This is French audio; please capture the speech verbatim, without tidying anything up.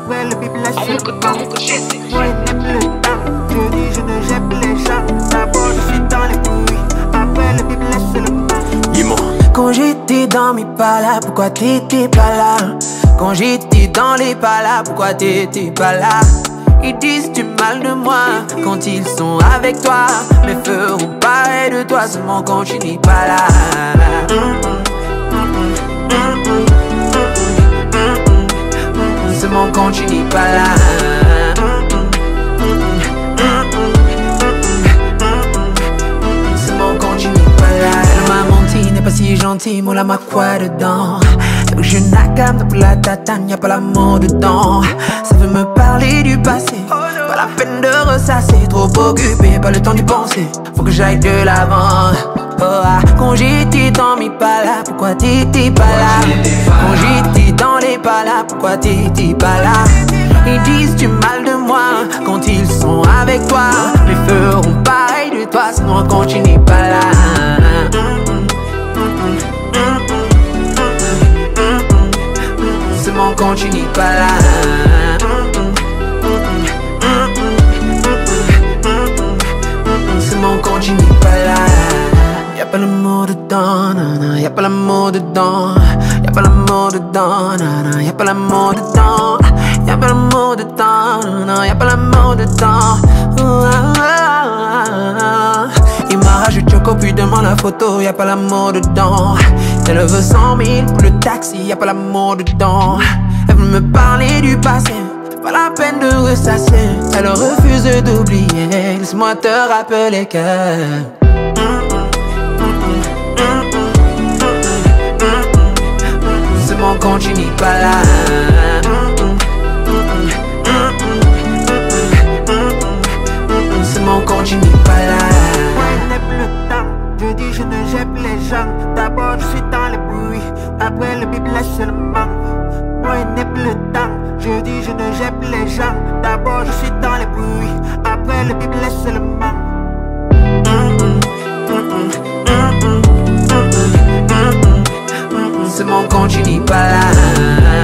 Après le bip laisse le temps. Moi je n'aime le temps. Je dis je ne j'aime les gens. D'abord je suis dans les bruits. Après le bip laisse le temps. Dis-moi. Quand j'étais dans mes pas là, pourquoi t'étais pas là? Quand j'étais dans les pas là, pourquoi t'étais pas là? Ils disent du mal de moi quand ils sont avec toi, mais feront pareil de toi seulement quand tu n'es pas là. Seulement quand tu n'es pas là. Seulement quand tu n'es pas là. Elle m'a menti, n'est pas si gentil, mon l'a quoi dedans? Je n'accame pour la tatane, y'a pas l'amour dedans. Ça veut me parler du passé, pas la peine de ressasser. Trop occupé, pas le temps d'y penser. Faut que j'aille de l'avant. Oh, ah. Quand j'étais dans mes pas là, pourquoi t'étais pas là? Quand j'étais dans les pas là, pourquoi t'étais pas là? Ils disent du mal de moi quand ils sont avec toi, mais feront pareil de toi sinon quand tu n'es pas là. Seulement quand tu n'es pas là. Seulement quand tu n'es pas là. Y'a pas l'amour dedans, nanana. Y'a pas l'amour dedans. Y'a pas l'amour dedans, nanana. Y'a pas l'amour dedans. Y'a pas l'amour dedans, nanana. Y'a pas l'amour dedans. Il m'arrache le choco puis demande la photo. Y'a pas l'amour dedans. Elle veut cent mille pour le taxi. Y'a pas l'amour dedans. Elle veut me parler du passé, pas la peine de ressasser. Elle refuse d'oublier. Laisse-moi te rappeler que seulement quand tu n'es pas là. Seulement quand tu n'es pas là. Moi je n'aime le temps. Je dis je ne j'aime les gens. D'abord je suis dans les bruits. Après le bip laisse le manque. Moi je n'aime le temps. Je dis je ne j'aime les gens. D'abord je suis dans les bruits. Après le bip laisse le manque. Seulement quand tu n'es pas là.